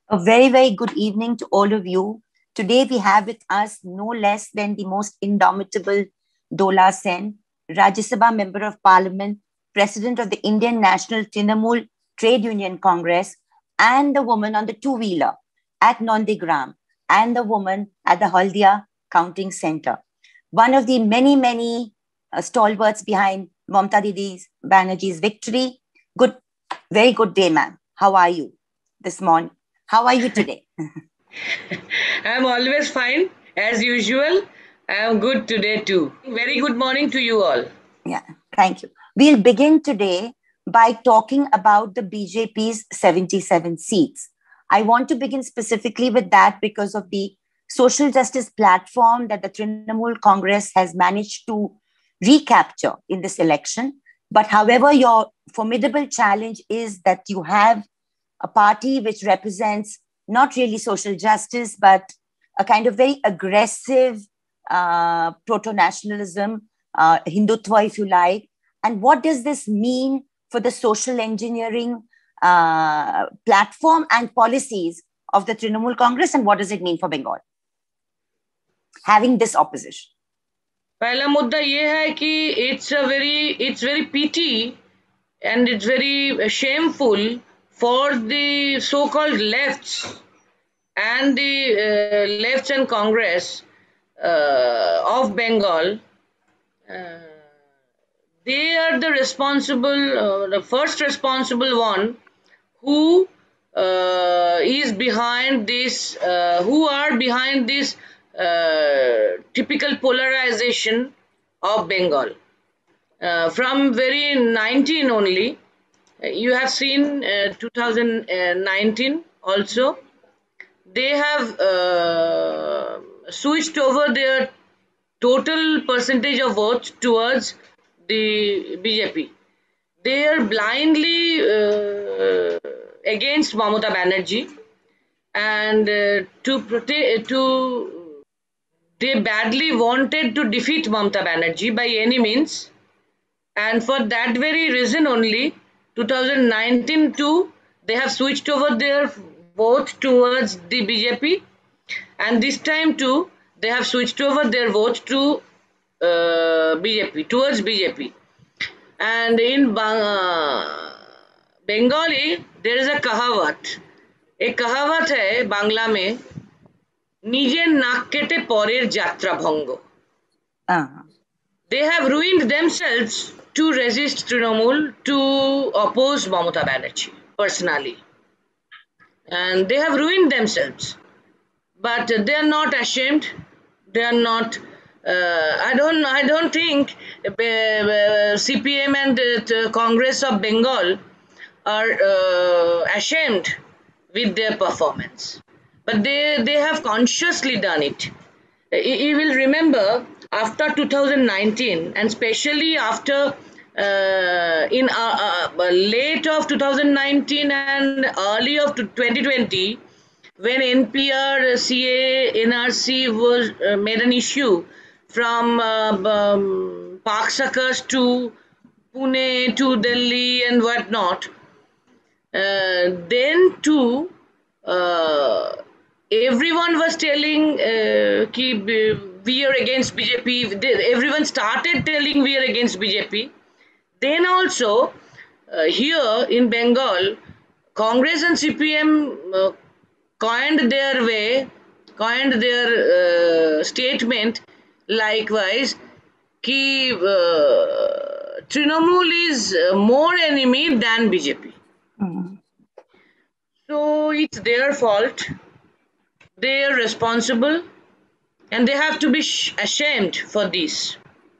A very, very good evening to all of you. Today we have with us no less than the most indomitable Dola Sen, Rajya Sabha Member of Parliament, President of the Indian National Trinamool Trade Union Congress, and the woman on the two-wheeler at Nondigram, and the woman at the Haldia Counting Center. One of the many, many stalwarts behind Mamta Didi's Banerjee's victory. Very good day, ma'am. How are you this morning? How are you today? I'm always fine, as usual. I'm good today too. Very good morning to you all. Yeah, thank you. We'll begin today by talking about the BJP's 77 seats. I want to begin specifically with that because of the social justice platform that the Trinamool Congress has managed to recapture in this election. But however, your formidable challenge is that you have a party which represents not really social justice, but a kind of very aggressive proto-nationalism, Hindutva, if you like. And what does this mean for the social engineering platform and policies of the Trinamool Congress, and what does it mean for Bengal? Having this opposition. पहला मुद्दा ये है कि it's very pity and it's very shameful for the so-called lefts and the lefts and Congress of Bengal. They are the responsible, the first responsible one who is behind this, who are behind this typical polarization of Bengal. From very 19 only, you have seen 2019 also, they have switched over their total percentage of votes towards the BJP. They are blindly against Mamata Banerjee, and they badly wanted to defeat Mamata Banerjee by any means, and for that very reason only, 2019 too, they have switched over their vote towards the BJP, and this time too, they have switched over their vote to BJP, towards BJP. And in Bengali, there is a kahavat. एक कहावत है बांग्ला में, নিজের নাক কেটে পরের যাত্রা ভঙ্গ. They have ruined themselves to resist Trinamool, to oppose Mamata Banerjee personally, and they have ruined themselves. But they are not ashamed. They are not. I don't think CPM and the Congress of Bengal are ashamed with their performance, but they have consciously done it. You will remember after 2019, and especially after in late of 2019 and early of 2020, when NPR, CA, NRC was made an issue from Park Circus to Pune to Delhi and whatnot, then too everyone was telling we are against BJP. Everyone started telling we are against BJP. Then also here in Bengal, Congress and CPM coined their statement likewise कि Trinamool is more enemy than BJP. So it's their fault. They are responsible, and they have to be ashamed for this.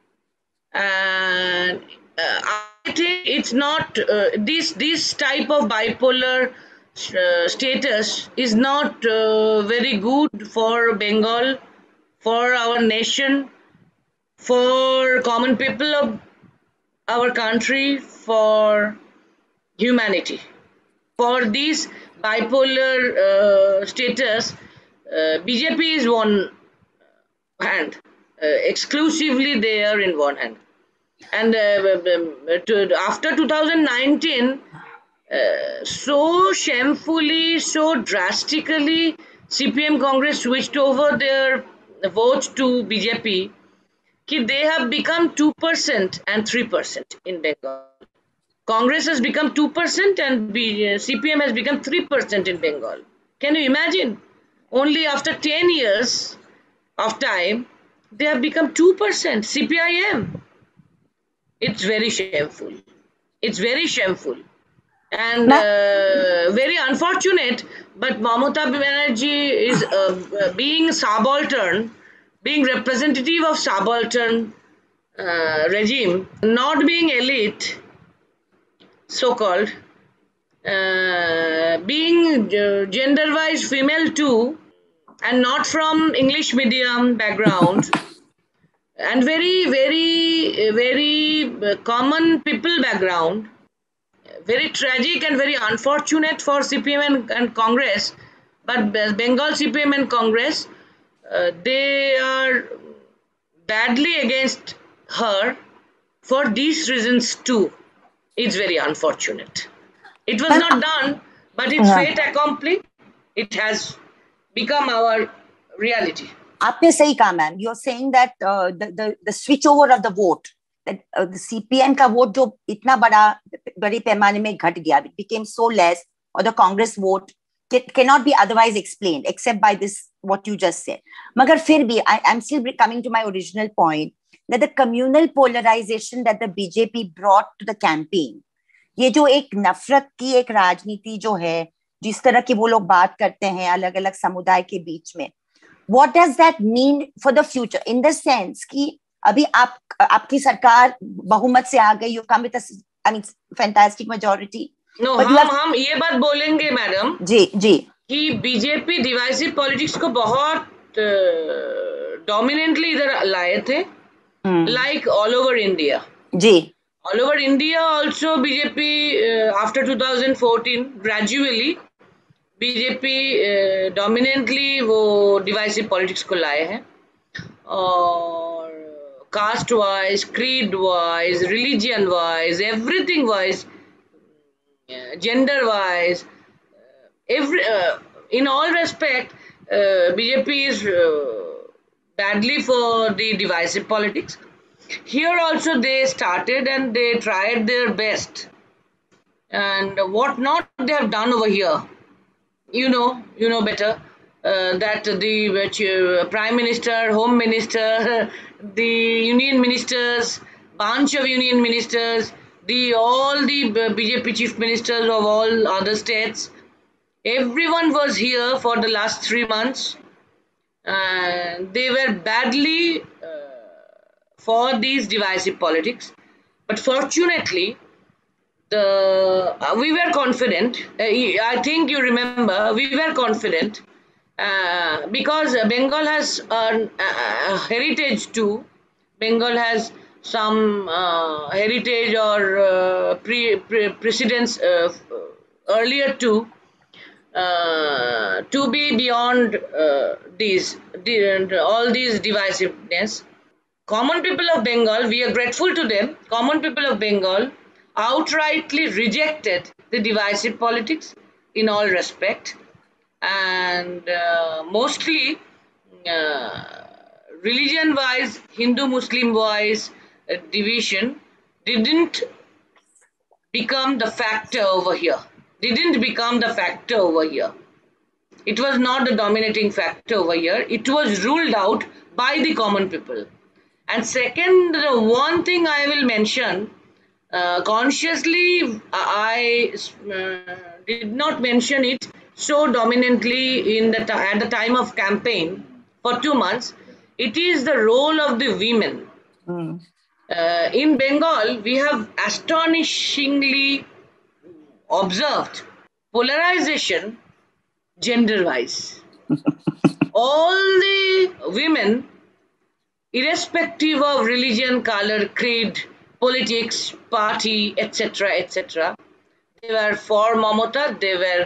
And I think it's not this type of bipolar status is not very good for Bengal, for our nation, for common people of our country, for humanity. For this bipolar status, BJP is one hand, exclusively they are in one hand. And after 2019, so shamefully, so drastically, CPM Congress switched over their vote to BJP, they have become 2% and 3% in Bengal. Congress has become 2% and CPM has become 3% in Bengal. Can you imagine? Only after 10 years of time, they have become 2% CPIM. It's very shameful. It's very shameful. And very unfortunate, but Mamata Banerjee is being subaltern, being representative of subaltern regime, not being elite, so-called, being gender-wise female too, and not from English medium background, and very common people background, very tragic and very unfortunate for CPM and Congress, but Bengal CPM and Congress, they are badly against her for these reasons too. It's very unfortunate. It was not done, but it's fate accomplished. It has become our reality. आपने सही कहा ma'am. You're saying that the switch over of the vote, that the CPM का vote जो इतना बड़े पैमाने में घट गया, it became so less, or the Congress vote cannot be otherwise explained except by this what you just said. मगर फिर भी I'm still coming to my original point that the communal polarization that the BJP brought to the campaign, ये जो एक नफरत की एक राजनीति जो है, जिस तरह की वो लोग बात करते हैं अलग अलग समुदाय के बीच में, what does that mean for the future in the sense कि अभी आपकी सरकार बहुमत से आ गई, you come with a fantastic majority. No, हम ये बात बोलेंगे मैडम जी कि बीजेपी डिवाइसिव पॉलिटिक्स को बहुत डोमिनेंटली इधर लाए थे, like all over India. जी. All over India also BJP after 2014 gradually BJP dominantly वो divisive politics को लाए हैं, और caste wise, creed wise, religion wise, everything wise, gender wise, in all respect BJP is badly for the divisive politics. Here also they started and they tried their best, and what not they have done over here, you know better, that the Prime Minister, Home Minister, the Union Ministers, bunch of Union Ministers, all the BJP Chief Ministers of all other states, everyone was here for the last 3 months, and they were badly for these divisive politics. But fortunately, we were confident. I think you remember, we were confident because Bengal has a heritage too. Bengal has some heritage or precedence earlier too, to be beyond all these divisiveness. Common people of Bengal, we are grateful to them. Common people of Bengal outrightly rejected the divisive politics in all respect, and mostly religion-wise, Hindu-Muslim-wise division didn't become the factor over here. Didn't become the factor over here. It was not the dominating factor over here. It was ruled out by the common people. And second, one thing I will mention, consciously I did not mention it so dominantly at the time of campaign for 2 months. It is the role of the women. In Bengal, we have astonishingly observed polarization gender-wise. All the women, irrespective of religion, color, creed, politics, party, etc., they were for Mamata, they were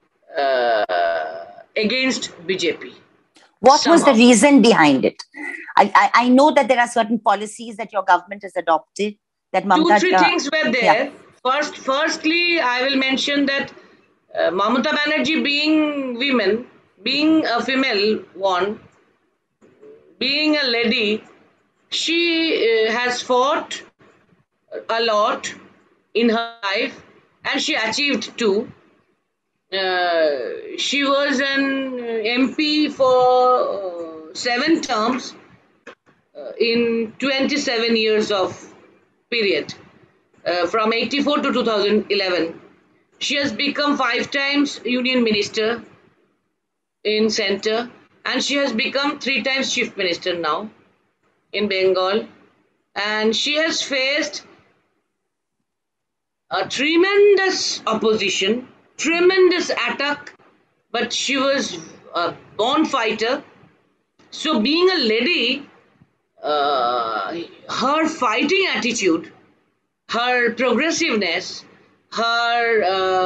against BJP. What was the reason behind it? I know that there are certain policies that your government has adopted. That Mamata, 2-3 things were there. Firstly, I will mention that Mamata Banerjee, being a female one, being a lady, she has fought a lot in her life, and she achieved too. She was an MP for 7 terms in 27 years of period, from 84 to 2011. She has become 5 times union minister in center, and she has become 3 times chief minister now in Bengal. And she has faced a tremendous opposition, tremendous attack, but she was a born fighter. So, being a lady, her fighting attitude, her progressiveness, her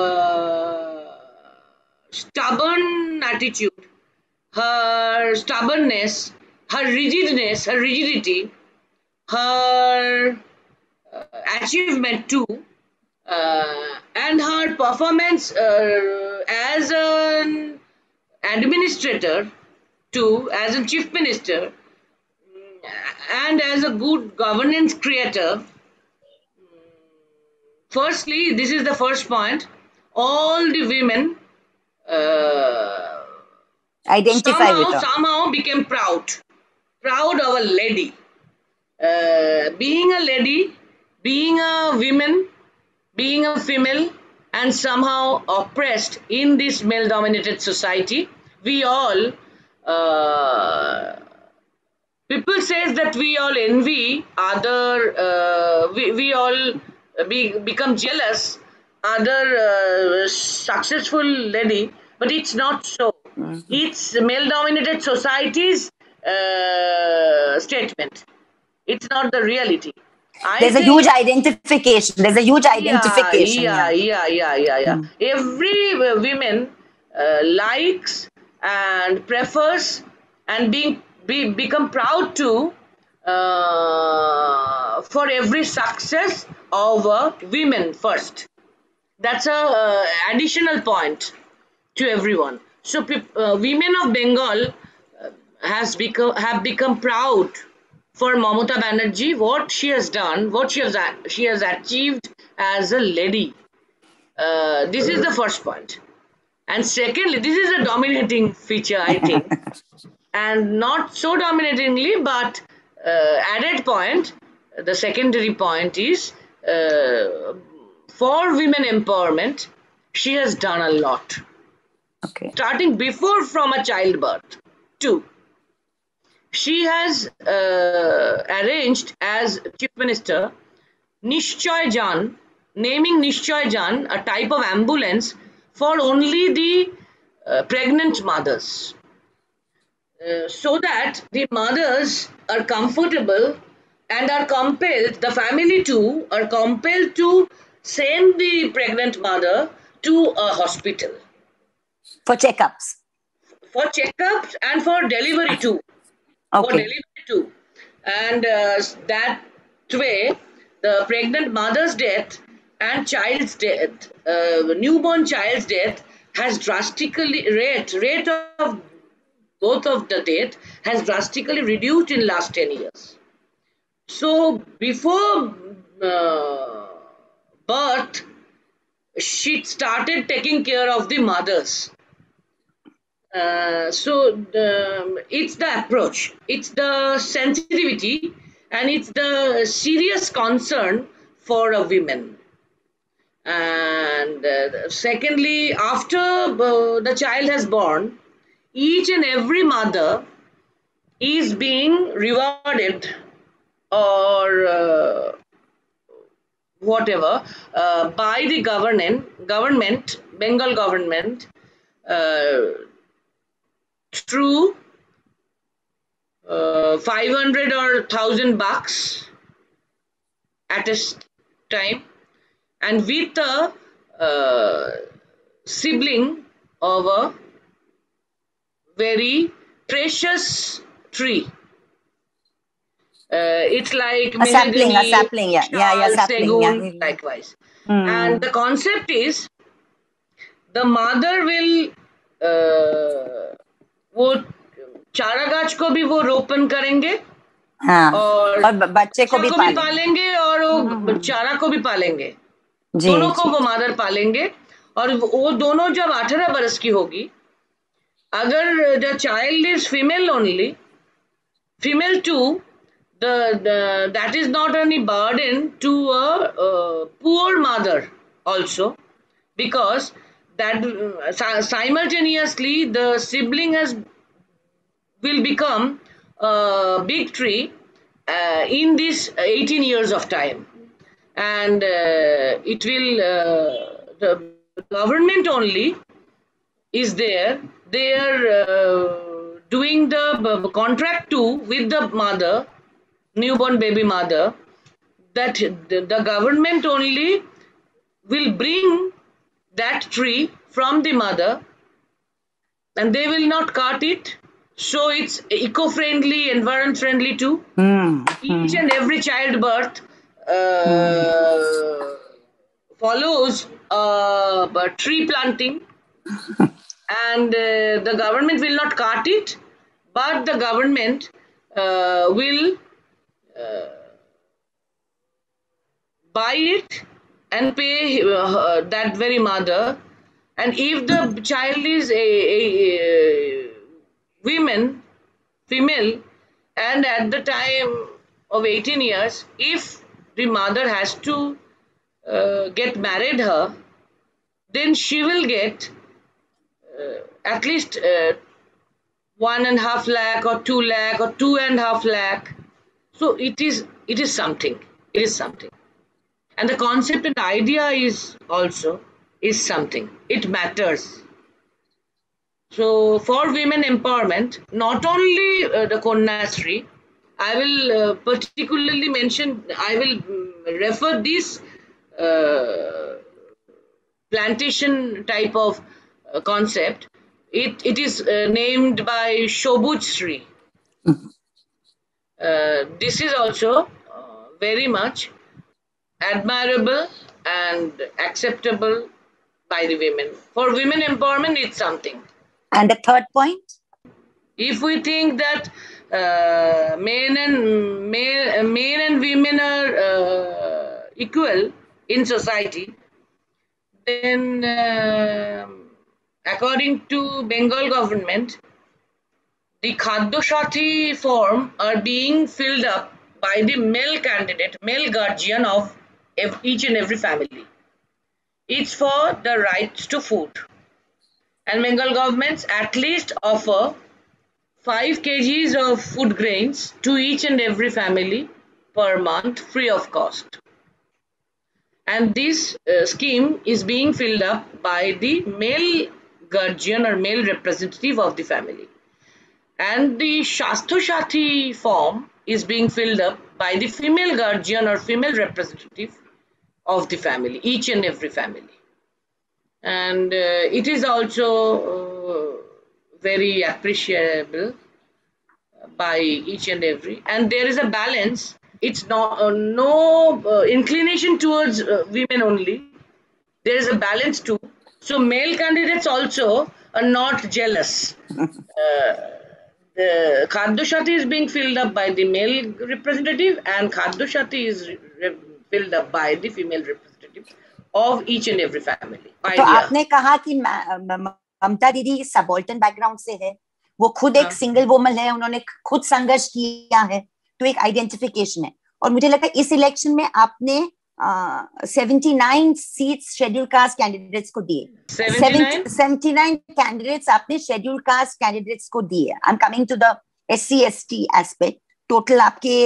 stubborn attitude, her stubbornness, her rigidness, her rigidity, her achievement too, and her performance as an administrator too, as a chief minister, and as a good governance creator. Firstly, this is the first point. All the women uh, Identify with her. somehow became proud of a lady. Being a lady, being a woman, being a female, and somehow oppressed in this male-dominated society, we all people says that we all envy other, we all become jealous other successful lady, but it's not so. It's male-dominated society's statement. It's not the reality. There's a huge identification. There's a huge identification. Yeah. Every women likes and prefers and become proud to for every success of women first. That's a additional point to everyone. So women of Bengal have become proud for Mamata Banerjee, what she has done, what she has achieved as a lady. This is the first point. And secondly, this is a dominating feature, I think, and not so dominatingly, but added point. The secondary point is for women empowerment, she has done a lot. Okay. Starting before from a childbirth. 2. She has arranged as chief minister Nishchoy Jan, naming Nishchoy Jan a type of ambulance for only the pregnant mothers, so that the mothers are comfortable and are compelled, the family too, are compelled to send the pregnant mother to a hospital. For checkups. For checkups and for delivery too. Okay. For delivery too. And that way, the pregnant mother's death and child's death, newborn child's death has drastically, rate of both of the death has drastically reduced in last 10 years. So before birth, she started taking care of the mothers. It's the approach, it's the sensitivity, and it's the serious concern for a woman. And secondly, after the child has born, each and every mother is being rewarded or whatever by the government, Bengal government, through 500 or 1,000 bucks at a time, and with a sibling of a very precious tree. It's like a sapling, yeah, Shal, sapling, yeah. Segun, likewise. And the concept is the mother will वो चारा गाछ को भी वो रोपण करेंगे और बच्चे को भी पालेंगे और वो चारा को भी पालेंगे, दोनों को वो मदर पालेंगे। और वो दोनों जब 18 बरस की होगी, अगर the child is female only, female too, that is not only burden to a poor mother also, because that simultaneously the sibling will become a big tree in this 18 years of time, and it will the government only is there. They are doing the contract too with the mother, newborn baby mother, that the government only will bring that tree from the mother and they will not cut it. So it's eco-friendly, environment-friendly too. Each and every childbirth follows tree planting. And the government will not cut it, but the government will buy it and pay that very mother. And if the child is a female, and at the time of 18 years, if the mother has to get married her, then she will get at least 1.5 lakh or 2 lakh or 2.5 lakh. So it is something. It is something. And the concept and idea is also something. It matters. So for women empowerment, not only the Konyashree, I will particularly mention, I will refer this plantation type of concept. It is named by Shobuj Sri. This is also very much admirable and acceptable by the women. For women empowerment, it's something. And the third point? If we think that men and women are equal in society, then according to Bengal government, the Khadya Sathi form are being filled up by the male candidate, male guardian of each and every family. It's for the rights to food. And Bengal governments at least offer 5 kgs of food grains to each and every family per month free of cost. And this scheme is being filled up by the male guardian or male representative of the family. And the Shastha Sathi form is being filled up by the female guardian or female representative of the family, each and every family. And it is also very appreciable by each and every. And there is a balance. It's no inclination towards women only. There is a balance too. So male candidates also are not jealous. The Khadya Sathi is being filled up by the male representative and Khadya Sathi is filled up by the female representative of each and every family. तो आपने कहा कि ममता दीदी subaltern background से है, वो खुद एक सिंगल वुमन है, उन्होंने खुद संघर्ष किया है, तो एक आइडेंटिफिकेशन है। और मुझे लगता है इस इलेक्शन में आपने 79 सीट्स शेड्यूल कास्ट कैंडिडेट्स को दिए। 79 कैंडिडेट्स आपने शेड्यूल कास्ट कैंडिडेट्स को दिए। I am coming to the SC ST aspect. Total आपके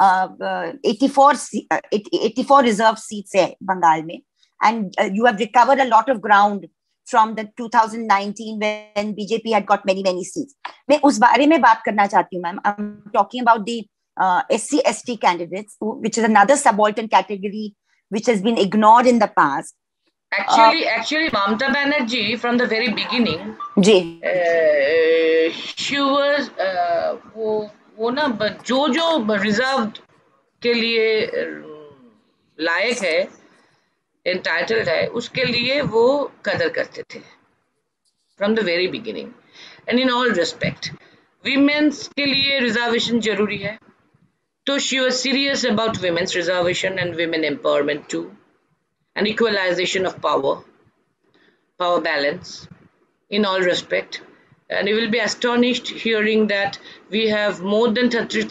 84 रिजर्व सीट्स है बंगाल में, and you have recovered a lot of ground from the 2019 when BJP had got many seats. मैं उस बारे में बात करना चाहती हूँ ma'am. I'm talking about the SC ST candidates, which is another subaltern category which has been ignored in the past. Actually, Mamata Banerjee from the very beginning, she was वो ना जो जो रिजर्व के लिए लायक है, एंटाइटल्ड है, उसके लिए वो कदर करते थे from the very beginning and in all respect. Women's के लिए रिजर्वेशन जरूरी है, तो she was serious about women's reservation and women empowerment too, and equalization of power balance in all respect. And you will be astonished hearing that we have more than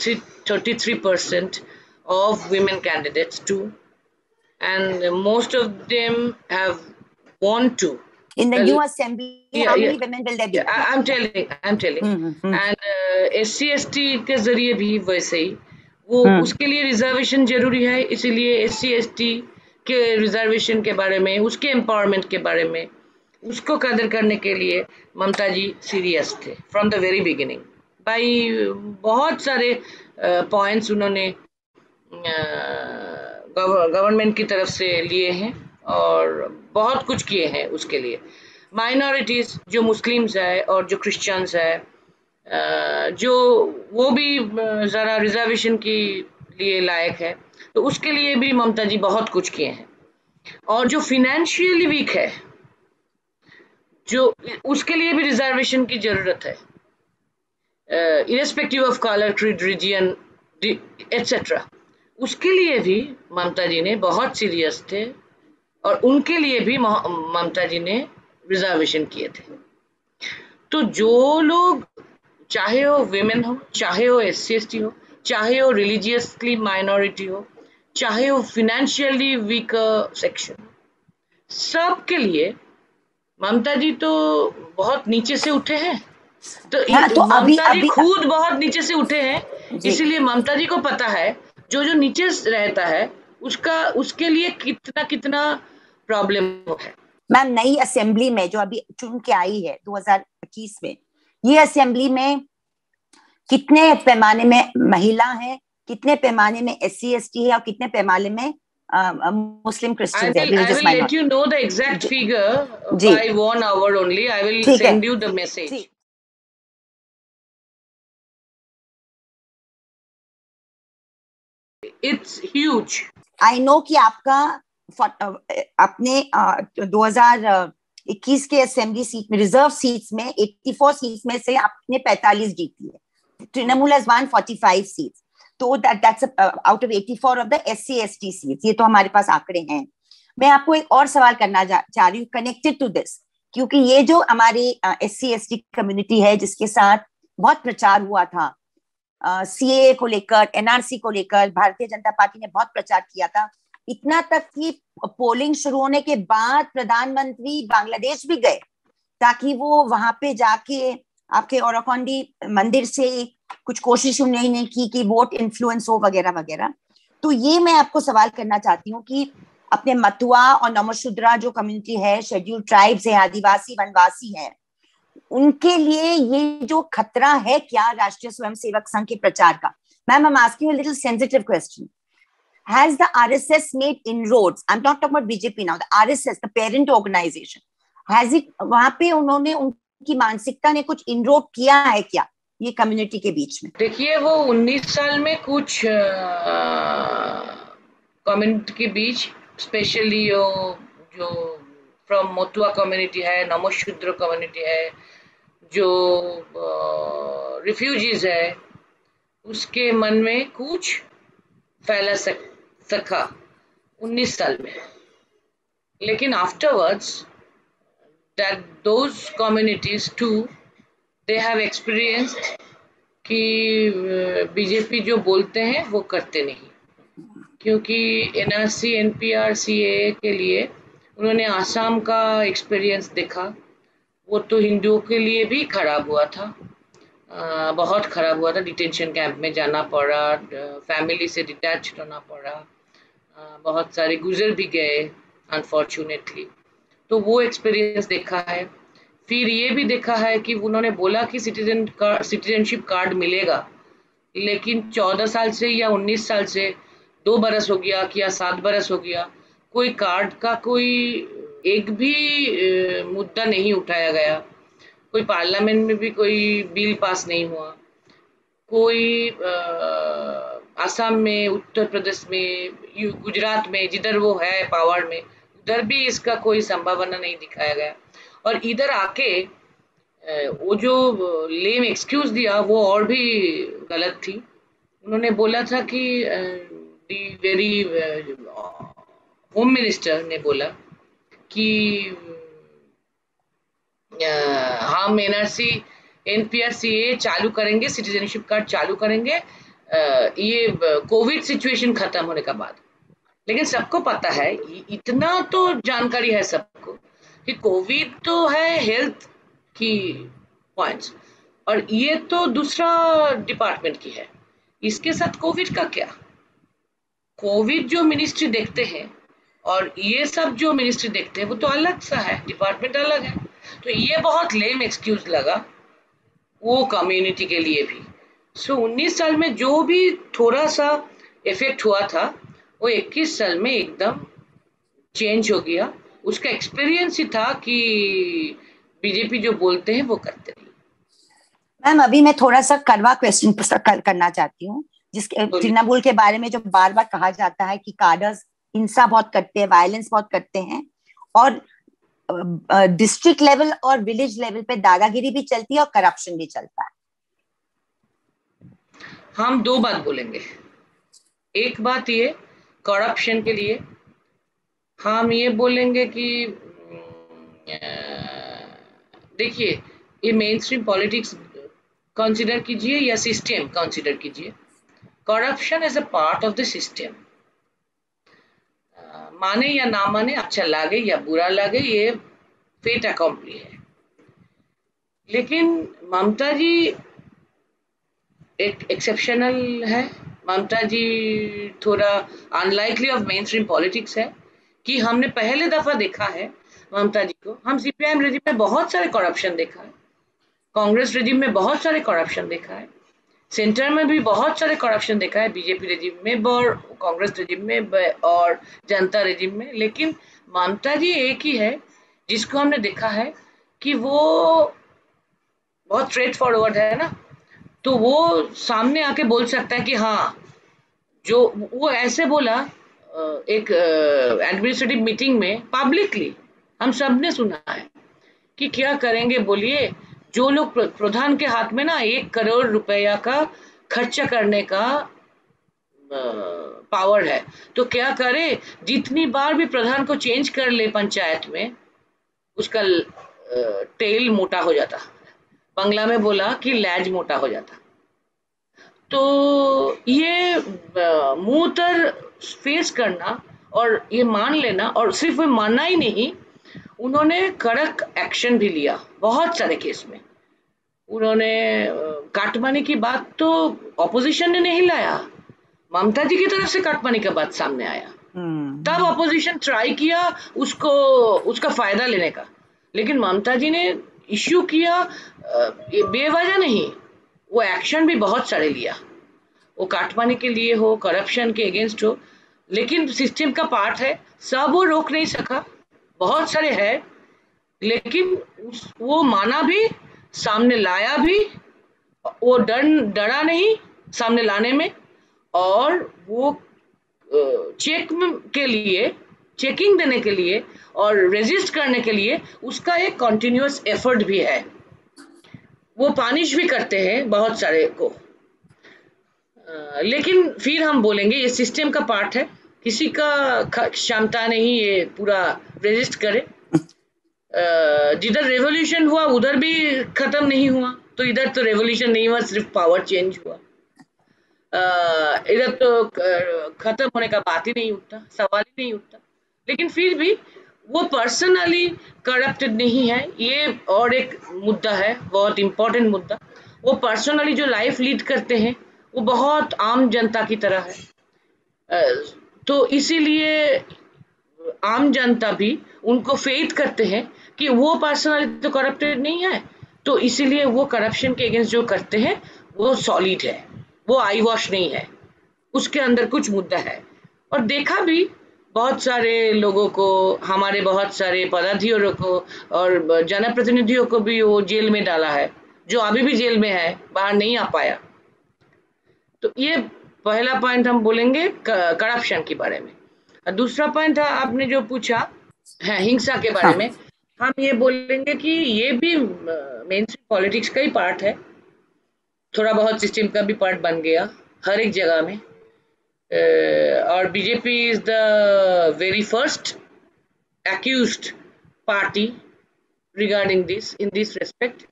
33% of women candidates too, and most of them have want to. In the new assembly, how many women will there be? I'm telling. And SC/ST के जरिए भी वैसे ही वो उसके लिए reservation जरूरी है, इसीलिए SC/ST के रिजर्वेशन के बारे में, उसके एम्पावरमेंट के बारे में, उसको कदर करने के लिए ममता जी सीरियस थे फ्रॉम द वेरी बिगिनिंग। भाई बहुत सारे पॉइंट्स उन्होंने गवर्नमेंट की तरफ से लिए हैं और बहुत कुछ किए हैं उसके लिए। माइनॉरिटीज जो मुस्लिम्स है और जो क्रिश्चियंस है, जो वो भी ज़रा रिजर्वेशन के लिए लायक है, तो उसके लिए भी ममता जी बहुत कुछ किए हैं। और जो फिनेंशियली वीक है, जो उसके लिए भी रिजर्वेशन की जरूरत है, irrespective of colour, creed, region etcetera, उसके लिए भी ममता जी ने बहुत सीरियस थे और उनके लिए भी ममता जी ने रिजर्वेशन किए थे। तो जो लोग, चाहे वो विमेन हो, चाहे वो SC/ST हो, चाहे वो रिलीजियसली माइनॉरिटी हो, चाहे वो फिनेंशियली वीक सेक्शन, सबके लिए ममता जी तो बहुत नीचे से उठे हैं। तो ममता जी खुद बहुत नीचे से उठे हैं, इसीलिए ममता जी को पता है जो जो नीचे रहता है उसके लिए कितना कितना प्रॉब्लम है। मैम, नई असेंबली में जो अभी चुन के आई है 2025 में, ये असेंबली में कितने पैमाने में महिला है, कितने पैमाने में SC/ST है और कितने पैमाने में मुस्लिम क्रिश्चियन है? I will let you know the exact figure by 1 hour only. I will send you the message. It's huge. I know कि आपका अपने 2021 के असेंबली सीट में, रिजर्व सीट्स में 84 सीट्स में से आपने 45 जीती है। तृणमूल has won 45 सीट्स, तो that's out of 84 of the SC/ST seats. ये तो हमारे पास आंकड़े हैं। मैं आपको एक और सवाल करना चाह रही हूँ कनेक्टेड टू दिस, क्योंकि ये जो हमारी SC/ST कम्युनिटी है जिसके साथ बहुत प्रचार हुआ था, CAA को लेकर, NRC को लेकर भारतीय जनता पार्टी ने बहुत प्रचार किया था, इतना तक कि पोलिंग शुरू होने के बाद प्रधानमंत्री बांग्लादेश भी गए ताकि वो वहां पे जाके आपके ओराकोंडी मंदिर से कुछ कोशिश उन्होंने की कि वोट इन्फ्लुएंस हो वगैरह वगैरह। तो ये मैं आपको सवाल करना चाहती हूँ कि अपने मतुआ और नमोशूद्रा जो कम्युनिटी है, शेड्यूल्ड ट्राइब्स है, आदिवासी वनवासी है, उनके लिए ये जो खतरा है क्या राष्ट्रीय स्वयंसेवक संघ के प्रचार का? Ma'am, I'm asking you a little sensitive question. Has the RSS made inroads? I'm not talking about BJP now. The RSS, the parent organization, has it, वहां पे उन्होंने उनकी मानसिकता ने कुछ इनरोड किया है क्या ये कम्युनिटी के बीच में? देखिए, वो 19 साल में कुछ कम्युनिटी के बीच, स्पेशली जो फ्रॉम मोतुआ कम्युनिटी है, नमोशूद्र कम्युनिटी है, जो रिफ्यूजीज है, उसके मन में कुछ फैला सका 19 साल में। लेकिन afterwards that those communities too, they have experienced कि बीजेपी जो बोलते हैं वो करते नहीं, क्योंकि NRC, NPR, CAA के लिए उन्होंने आसाम का एक्सपीरियंस देखा। वो तो हिंदुओं के लिए भी खराब हुआ था, बहुत खराब हुआ था। डिटेंशन कैंप में जाना पड़ा, फैमिली से डिटैच होना पड़ा, बहुत सारे गुजर भी गए अनफॉर्चुनेटली। तो वो एक्सपीरियंस देखा है। फिर ये भी देखा है कि उन्होंने बोला कि सिटीजनशिप कार्ड मिलेगा, लेकिन 14 साल से या 19 साल से 2 बरस हो गया कि या 7 बरस हो गया, कोई कार्ड का कोई एक भी मुद्दा नहीं उठाया गया। कोई पार्लियामेंट में भी कोई बिल पास नहीं हुआ, कोई असम में, उत्तर प्रदेश में, गुजरात में, जिधर वो है पावर में, उधर भी इसका कोई संभावना नहीं दिखाया गया। और इधर आके वो जो लेम एक्सक्यूज दिया वो और भी गलत थी। उन्होंने बोला था कि वेरी होम मिनिस्टर ने बोला कि हम एनआरसी एनपीआर सीए चालू करेंगे, सिटीजनशिप कार्ड चालू करेंगे ये कोविड सिचुएशन खत्म होने के बाद। लेकिन सबको पता है, इतना तो जानकारी है सबको कि कोविड तो है हेल्थ की पॉइंट्स, और ये तो दूसरा डिपार्टमेंट की है। इसके साथ कोविड का क्या? कोविड जो मिनिस्ट्री देखते हैं और ये सब जो मिनिस्ट्री देखते हैं वो तो अलग सा है, डिपार्टमेंट अलग है। तो ये बहुत लेम एक्सक्यूज लगा वो कम्युनिटी के लिए भी। 19 साल में जो भी थोड़ा सा इफेक्ट हुआ था वो 21 साल में एकदम चेंज हो गया। उसका एक्सपीरियंस ही था कि बीजेपी जो बोलते हैं वो करते नहीं। मैम अभी मैं थोड़ा सा कड़वा क्वेश्चन करना चाहती हूँ, जिसके तृणमूल के बारे में जो बार बार कहा जाता है कि काडर्स हिंसा बहुत करते हैं, वायलेंस बहुत करते हैं, और डिस्ट्रिक्ट लेवल और विलेज लेवल पे दादागिरी भी चलती है और करप्शन भी चलता है। हम दो बात बोलेंगे। एक बात ये करप्शन के लिए हम ये बोलेंगे कि देखिए, ये मेन स्ट्रीम पॉलिटिक्स कंसिडर कीजिए या सिस्टम कंसिडर कीजिए, corruption is a part of the system. माने या ना माने, अच्छा लगे या बुरा लगे, ये फेट अकॉम्प्ली है। लेकिन ममता जी एक एक्सेप्शनल है। ममता जी थोड़ा unlikely of main stream politics है कि हमने पहले दफा देखा है ममता जी को। हम सीपीआईएम रेजिम में बहुत सारे करप्शन देखा है, कांग्रेस रेजिम में बहुत सारे करप्शन देखा है, सेंटर में भी बहुत सारे करप्शन देखा है, बीजेपी रेजिम में और कांग्रेस रेजिम में और जनता रेजिम में। लेकिन ममता जी एक ही है जिसको हमने देखा है कि वो बहुत स्ट्रेट फॉरवर्ड है ना, तो वो सामने आके बोल सकता है कि हाँ, जो वो ऐसे बोला एक एडमिनिस्ट्रेटिव मीटिंग में पब्लिकली, हम सब ने सुना है कि क्या करेंगे बोलिए, जो लोग प्रधान के हाथ में ना 1 करोड़ रुपया का खर्चा करने का पावर है, तो क्या करे, जितनी बार भी प्रधान को चेंज कर ले पंचायत में, उसका टेल मोटा हो जाता। बंगला में बोला कि लैज मोटा हो जाता। तो ये मुंह तर फेस करना और ये मान लेना, और सिर्फ वो मानना ही नहीं, उन्होंने कड़क एक्शन भी लिया बहुत सारे केस में। उन्होंने काटमानी की बात तो ऑपोजिशन ने नहीं लाया, ममता जी की तरफ से काटमानी का बात सामने आया, तब ऑपोजिशन ट्राई किया उसको उसका फायदा लेने का। लेकिन ममता जी ने इश्यू किया बेवजह नहीं, वो एक्शन भी बहुत सारे लिया, वो काटमानी के लिए हो, करप्शन के अगेंस्ट हो। लेकिन सिस्टम का पार्ट है, सब वो रोक नहीं सका, बहुत सारे है, लेकिन वो माना भी, सामने लाया भी, वो डरा नहीं सामने लाने में, और वो चेक के लिए, चेकिंग देने के लिए और रेजिस्ट करने के लिए उसका एक कंटिन्यूअस एफर्ट भी है। वो पानिश भी करते हैं बहुत सारे को, लेकिन फिर हम बोलेंगे ये सिस्टम का पार्ट है, किसी का क्षमता नहीं ये पूरा रेजिस्ट करे। जिधर रेवोल्यूशन हुआ उधर भी खत्म नहीं हुआ, तो इधर तो रेवोल्यूशन नहीं हुआ, सिर्फ पावर चेंज हुआ। इधर तो खत्म होने का बात ही नहीं उठता, सवाल ही नहीं उठता। लेकिन फिर भी वो पर्सनली करप्टेड नहीं है, ये और एक मुद्दा है, बहुत इंपॉर्टेंट मुद्दा। वो पर्सनली जो लाइफ लीड करते हैं वो बहुत आम जनता की तरह है, तो इसीलिए आम जनता भी उनको फेथ करते हैं कि वो पर्सनली तो करप्टेड नहीं है, तो इसीलिए वो करप्शन के अगेंस्ट जो करते हैं वो सॉलिड है, वो आई वॉश नहीं है, उसके अंदर कुछ मुद्दा है। और देखा भी बहुत सारे लोगों को, हमारे बहुत सारे पदाधिकारियों को और जनप्रतिनिधियों को भी वो जेल में डाला है, जो अभी भी जेल में है, बाहर नहीं आ पाया। तो ये पहला पॉइंट हम बोलेंगे करप्शन के बारे में। और दूसरा पॉइंट था आपने जो पूछा है हिंसा के बारे हाँ। में, हम ये बोलेंगे कि ये भी मेन स्ट्रीम पॉलिटिक्स का ही पार्ट है, थोड़ा बहुत सिस्टम का भी पार्ट बन गया हर एक जगह में। और BJP is the very first accused party regarding this in this respect,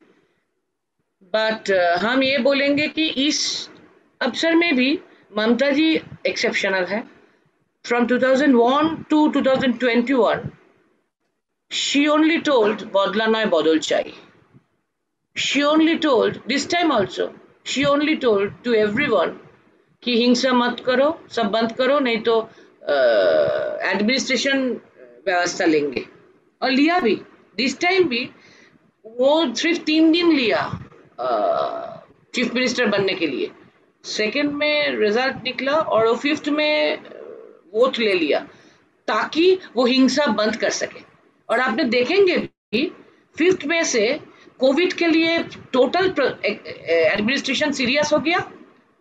but हम ये बोलेंगे कि इस अवसर में भी ममता जी एक्सेप्शनल है। From 2001 to 2021 she only told बदला नय बदल चाहिए। She only told this time also, she only told to everyone कि हिंसा मत करो, सब बंद करो, नहीं तो एडमिनिस्ट्रेशन व्यवस्था लेंगे, और लिया भी। दिस टाइम भी वो सिर्फ 3 दिन लिया चीफ मिनिस्टर बनने के लिए, सेकंड में रिजल्ट निकला और वो फिफ्थ में वोट ले लिया ताकि वो हिंसा बंद कर सके। और आपने देखेंगे भी फिफ्थ में से कोविड के लिए टोटल एडमिनिस्ट्रेशन सीरियस हो गया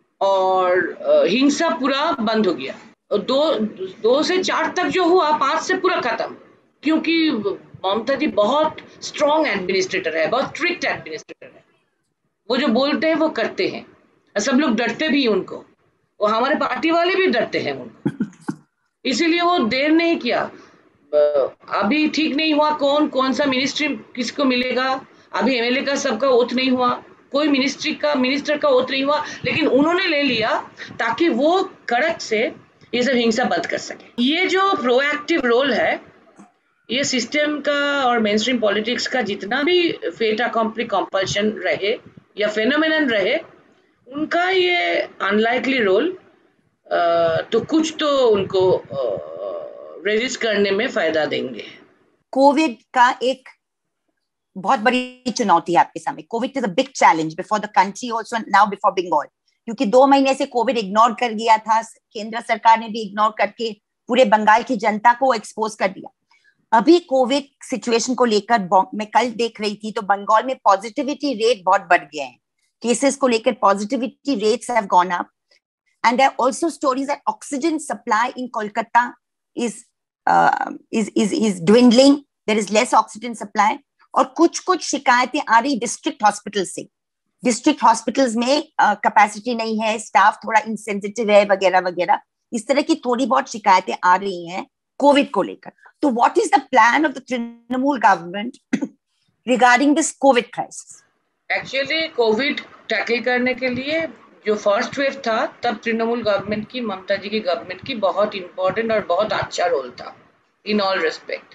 और हिंसा पूरा बंद हो गया। दो से 4 तक जो हुआ 5 से पूरा खत्म, क्योंकि ममता जी बहुत स्ट्रॉन्ग एडमिनिस्ट्रेटर है, बहुत स्ट्रिक्ट एडमिनिस्ट्रेटर है। वो जो बोलते हैं वो करते हैं, सब लोग डरते भी उनको, वो हमारे पार्टी वाले भी डरते हैं उनको, इसीलिए वो देर नहीं किया। अभी ठीक नहीं हुआ कौन सा मिनिस्ट्री किसको मिलेगा, अभी एमएलए का सबका ओथ नहीं हुआ, कोई मिनिस्टर का ओथ नहीं हुआ, लेकिन उन्होंने ले लिया ताकि वो कड़क से ये सब हिंसा बंद कर सके। ये जो प्रोएक्टिव रोल है, ये सिस्टम का और मेन स्ट्रीम पॉलिटिक्स का जितना भी फेट अकॉम्प्ली कंपल्शन रहे या फेनोमेनन रहे, उनका ये अनलाइकली रोल तो कुछ तो उनको रेजिस्ट करने में फायदा देंगे। कोविड का एक बहुत बड़ी चुनौती है आपके सामने। COVID is a big challenge before the country also, now before Bengal, क्योंकि 2 महीने से कोविड इग्नोर कर गया था, केंद्र सरकार ने भी इग्नोर करके पूरे बंगाल की जनता को एक्सपोज कर दिया। अभी कोविड सिचुएशन को लेकर मैं कल देख रही थी तो बंगाल में पॉजिटिविटी रेट बहुत बढ़ गए हैं, केसेस को लेकर positivity rates have gone up, and there are also stories that oxygen supply in Kolkata is dwindling, there is less oxygen supply, और कुछ शिकायतें आ रही डिस्ट्रिक्ट हॉस्पिटल से, डिस्ट्रिक्ट हॉस्पिटल्स में कैपेसिटी नहीं है, स्टाफ थोड़ा इंसेंसिटिव है वगैरह वगैरह, इस तरह की थोड़ी बहुत शिकायतें आ रही हैं कोविड को लेकर। तो what is the plan of the Trinamool government regarding this COVID crisis? Actually COVID tackle करने के लिए जो फर्स्ट वेव था, तब तृणमूल गवर्नमेंट की, ममता जी की गवर्नमेंट की बहुत इंपॉर्टेंट और बहुत अच्छा रोल था इन ऑल रिस्पेक्ट।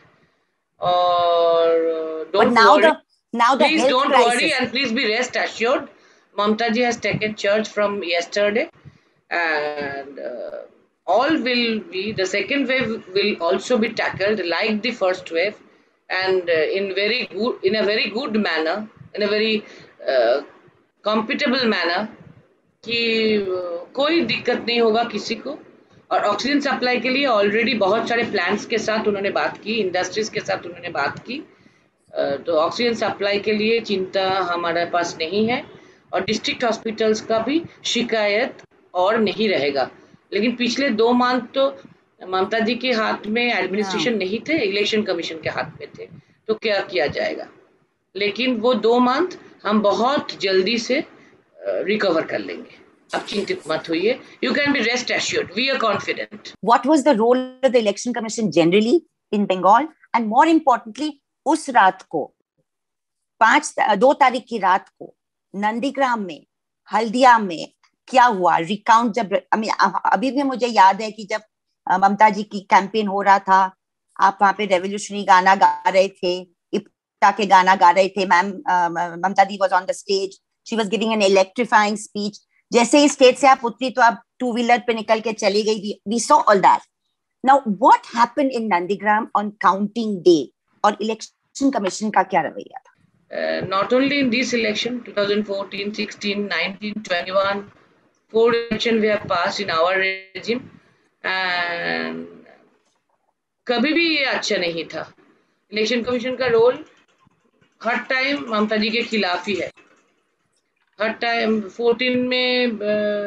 और please don't worry and please be rest assured, Mamta ji has taken charge from yesterday, and all will be, the second wave will also be tackled like the first wave, and in a very good manner, in a very compatible manner, कि कोई दिक्कत नहीं होगा किसी को। और oxygen supply के लिए ऑलरेडी बहुत सारे प्लांट्स के साथ उन्होंने बात की, इंडस्ट्रीज के साथ उन्होंने बात की, तो ऑक्सीजन सप्लाई के लिए चिंता हमारे पास नहीं है, और डिस्ट्रिक्ट हॉस्पिटल्स का भी शिकायत और नहीं रहेगा। लेकिन पिछले 2 मंथ तो ममता जी के हाथ में एडमिनिस्ट्रेशन नहीं थे, इलेक्शन कमीशन के हाथ में थे, तो क्या किया जाएगा। लेकिन वो 2 मंथ हम बहुत जल्दी से रिकवर कर लेंगे, आप चिंतित मत होइए, you can be rest assured, we are confident. What was the role of the election commission generally in Bengal, and more importantly उस रात को 2 तारीख की रात को नंदीग्राम में, हल्दिया में क्या हुआ रिकाउंट? जब अभी भी मुझे याद है कि जब ममता जी की कैंपेन हो रहा था, आप वहां पे रेवोल्यूशनरी गाना गा रहे थे, इप्टा के गाना गा रहे थे, ma'am Mamata di was on the stage, she was giving an electrifying speech. जैसे ही स्टेज से आप उतरी तो आप 2 व्हीलर पे निकल के चली गई, we saw all that. Now what happened in Nandigram on counting day, और इलेक्शन कमीशन का क्या रवैया था? Not only in this election, 2014, 16, 19, 21, 4 election we have passed in our regime, and कभी भी ये अच्छा नहीं था। इलेक्शन कमीशन का रोल हर टाइम ममता जी के खिलाफ ही है, हर टाइम 14 में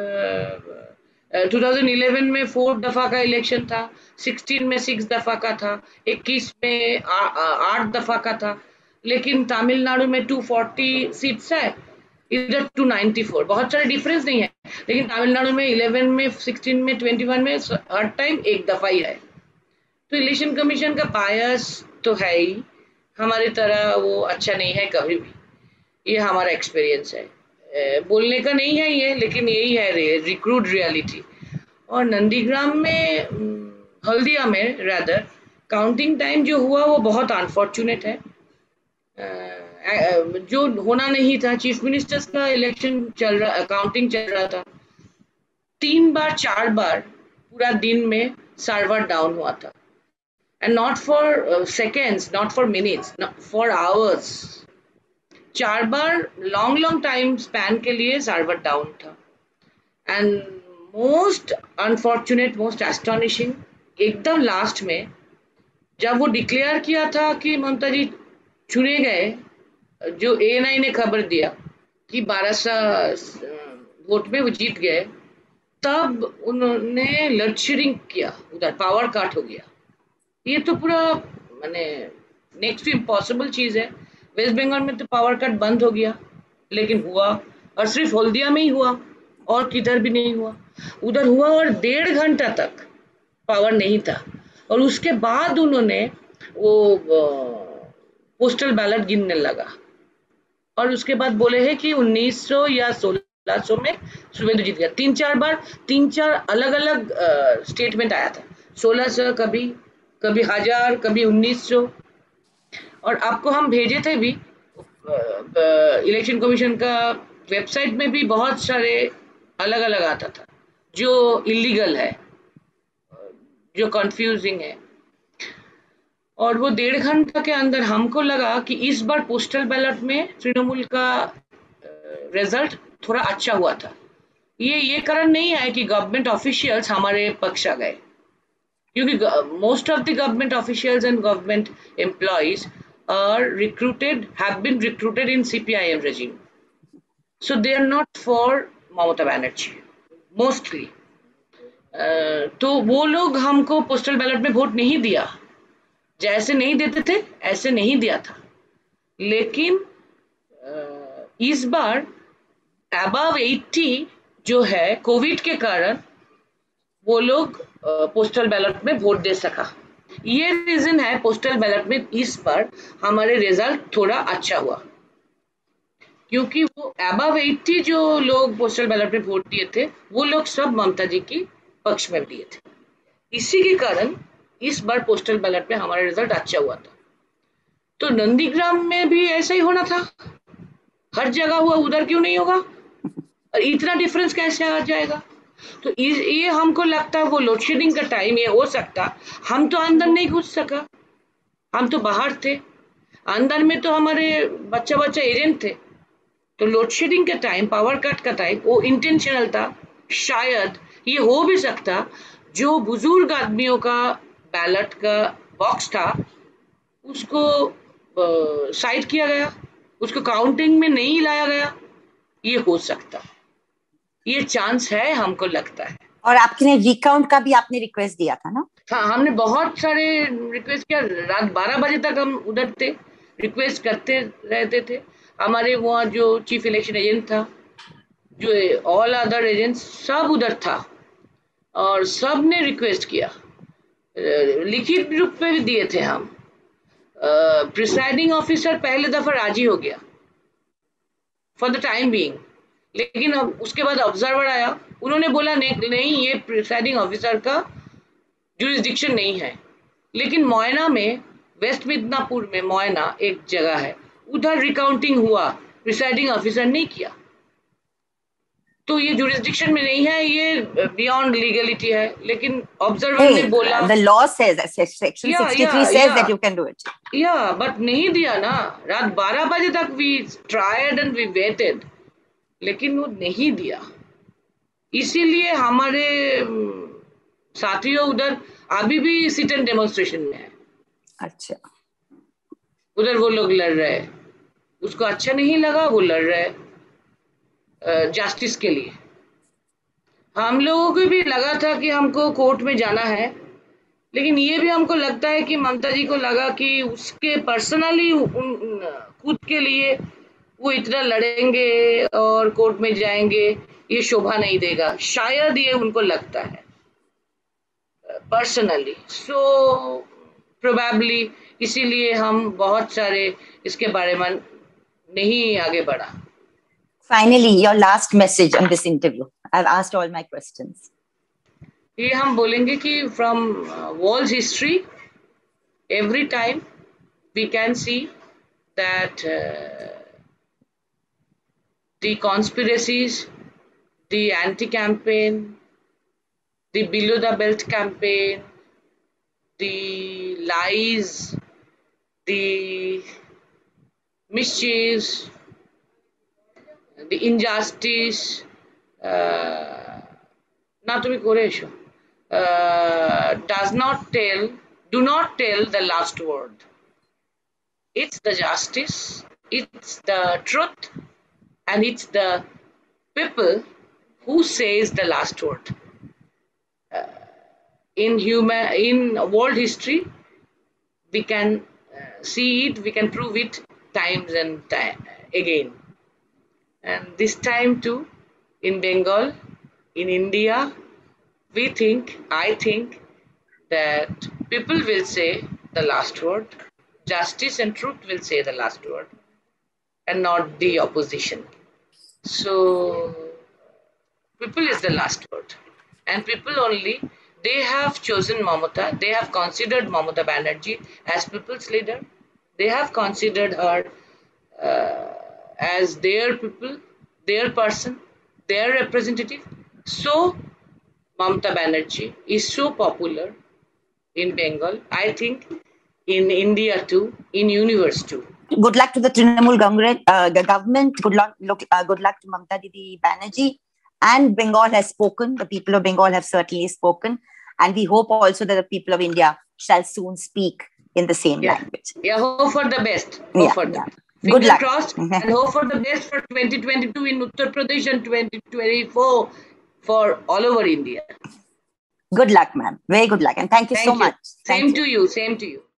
2011 में 4 दफा का इलेक्शन था, 16 में 6 दफा का था, 21 में 8 दफा का था, लेकिन तमिलनाडु में 240 सीट्स है, इधर 294, बहुत सारे डिफरेंस नहीं है, लेकिन तमिलनाडु में 11 में 16 में 21 में हर टाइम एक दफा ही है। तो इलेक्शन कमीशन का बायस तो है ही, हमारी तरह वो अच्छा नहीं है कभी भी, ये हमारा एक्सपीरियंस है। बोलने का नहीं है ये, लेकिन यही है रिक्रूट रियलिटी। और नंदीग्राम में हल्दिया में रादर काउंटिंग टाइम जो हुआ वो बहुत अनफॉर्चुनेट है। जो होना नहीं था, चीफ मिनिस्टर्स का इलेक्शन चल रहा, काउंटिंग चल रहा था, 3 बार 4 बार पूरा दिन में सर्वर डाउन हुआ था, and not for seconds, not for minutes, for hours. 4 बार लॉन्ग टाइम स्पैन के लिए सर्वर डाउन था। And most unfortunate, most astonishing, एकदम लास्ट में जब वो डिक्लेयर किया था कि ममता जी चुने गए, जो ANI ने खबर दिया कि 1200 वोट में वो जीत गए, तब उन्होंने लोड शेडिंग किया, उधर पावर कट हो गया। ये तो पूरा माने नेक्स्ट टू इम्पॉसिबल चीज है। वेस्ट बंगाल में तो पावर कट बंद हो गया, लेकिन हुआ, और सिर्फ हल्दिया में ही हुआ, और किधर भी नहीं हुआ। उधर हुआ और 1.5 घंटा तक पावर नहीं था, और उसके बाद उन्होंने वो पोस्टल बैलेट गिनने लगा, और उसके बाद बोले हैं कि 1900 या 1600 में शुभेंदु जीत गया। 3-4 अलग अलग स्टेटमेंट आया था, 1600 कभी 1000, कभी 1900, और आपको हम भेजे थे भी, इलेक्शन कमीशन का वेबसाइट में भी बहुत सारे अलग अलग आता था, जो इलीगल है, जो कंफ्यूजिंग है। और वो 1.5 घंटा के अंदर हमको लगा कि इस बार पोस्टल बैलेट में तृणमूल का रिजल्ट थोड़ा अच्छा हुआ था। ये कारण नहीं है कि गवर्नमेंट ऑफिशियल्स हमारे पक्ष आ गए, क्योंकि most of the government officials and government employees are recruited, have been recruited in CPIM regime, so they are not for Mamata Banerjee mostly. तो वो लोग हमको पोस्टल बैलेट में वोट नहीं दिया, जैसे नहीं देते थे ऐसे नहीं दिया था। लेकिन इस बार अबव 80 जो है, कोविड के कारण वो लोग पोस्टल बैलेट में वोट दे सका। ये रीजन है पोस्टल बैलेट में इस बार हमारे रिजल्ट थोड़ा अच्छा हुआ, क्योंकि वो अबव 80 जो लोग पोस्टल बैलेट में वोट दिए थे, वो लोग सब ममता जी की पक्ष में दिए थे। इसी के कारण इस बार पोस्टल बैलेट में हमारा रिजल्ट अच्छा हुआ था। तो नंदीग्राम में भी ऐसा ही होना था, हर जगह हुआ, उधर क्यों नहीं होगा? और इतना डिफरेंस कैसे आ जाएगा? तो ये हमको लगता है वो लोड शेडिंग का टाइम ये हो सकता। हम तो अंदर नहीं घुस सका, हम तो बाहर थे, अंदर में तो हमारे बच्चा एजेंट थे। तो लोड शेडिंग का टाइम, पावर कट का टाइम, वो इंटेंशनल था। शायद ये हो भी सकता, जो बुजुर्ग आदमियों का बैलेट का बॉक्स था उसको साइड किया गया, उसको काउंटिंग में नहीं लाया गया, ये हो सकता, ये चांस है हमको लगता है। और आपने रिकाउंट का भी आपने रिक्वेस्ट दिया था ना? हाँ, हमने बहुत सारे रिक्वेस्ट किया, रात 12 बजे तक हम उधर थे, रिक्वेस्ट करते रहते थे। हमारे वहाँ जो चीफ इलेक्शन एजेंट था, जो ऑल अदर एजेंट्स सब उधर था, और सब ने रिक्वेस्ट किया, लिखित रूप में भी दिए थे हम। प्रिसाइडिंग ऑफिसर पहले दफा राजी हो गया फॉर द टाइम बीइंग, लेकिन अब उसके बाद ऑब्जर्वर आया, उन्होंने बोला नहीं, ये प्रिसाइडिंग ऑफिसर का जुरिस्डिक्शन नहीं है। लेकिन मोयना में, वेस्ट मिदनापुर में मोयना एक जगह है, उधर रिकाउंटिंग हुआ, प्रिसाइडिंग ऑफिसर नहीं किया, तो ये जुरिस्डिक्शन में नहीं है, ये बियॉन्ड लीगलिटी है। लेकिन ऑब्जर्वर ने बोला the law says, section 63 says that you can do it. But नहीं दिया ना, रात 12 बजे तक we tried and we waited, लेकिन वो नहीं दिया। इसीलिए हमारे साथियों उधर अभी भी सिट एंड डेमोन्स्ट्रेशन में है। अच्छा, उधर वो लोग लड़ रहे हैं, उसको अच्छा नहीं लगा, वो लड़ रहे हैं। जस्टिस के लिए। हम लोगों को भी लगा था कि हमको कोर्ट में जाना है, लेकिन ये भी हमको लगता है कि ममता जी को लगा कि उसके पर्सनली खुद के लिए वो इतना लड़ेंगे और कोर्ट में जाएंगे, ये शोभा नहीं देगा, शायद ये उनको लगता है पर्सनली। सो प्रोबेबली इसीलिए हम बहुत सारे इसके बारे में नहीं आगे बढ़ा। Finally, your last message on this interview. I've asked all my questions. ये हम बोलेंगे कि from world history every time we can see that the conspiracies, the anti-campaign, the below the belt campaign, the lies, the mischiefs, the injustice, do not tell the last word. It's the justice, it's the truth, and it's the people who says the last word. In world history, we can see it, we can prove it times and again. And this time too, in Bengal, in India, I think that people will say the last word. Justice and truth will say the last word, and not the opposition. So people is the last word, and people only, they have chosen Mamata, they have considered Mamata Banerjee as people's leader, they have considered her as their people, their person, their representative. So Mamata Banerjee is so popular in Bengal, I think in India too, in universe too. Good luck to the Trinamool government. Good luck to Mamata Didi Banerjee. And Bengal has spoken. The people of Bengal have certainly spoken. And we hope also that the people of India shall soon speak in the same language. Yeah, hope for the best. Hope for the best. Good luck. Crossed, and hope for the best for 2022 in Uttar Pradesh and 2024 for all over India. Good luck, ma'am. Very good luck. And thank you so much. Same to you.